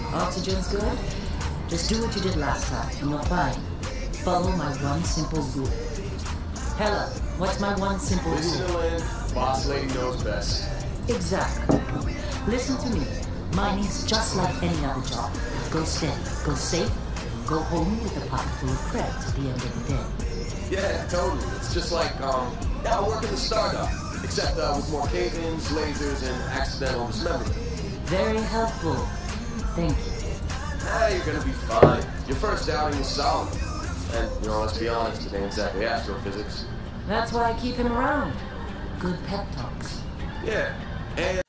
Oxygen's good? Just do what you did last time, and you'll find. Follow my one simple rule. Hella, what's my one simple rule? Listen to Lynn. Boss lady knows best. Exactly. Listen to me. Mining's just like any other job. Go steady, go safe, go home with a pocket full of credits at the end of the day. Yeah, totally. It's just like, I work in the startup. Except with more cave-ins, lasers, and accidental dismemberment. Very helpful. Thank you. You're gonna be fine. Your first outing is solid. And, let's be honest, it ain't exactly astrophysics. That's why I keep him around. Good pep talks. Yeah, and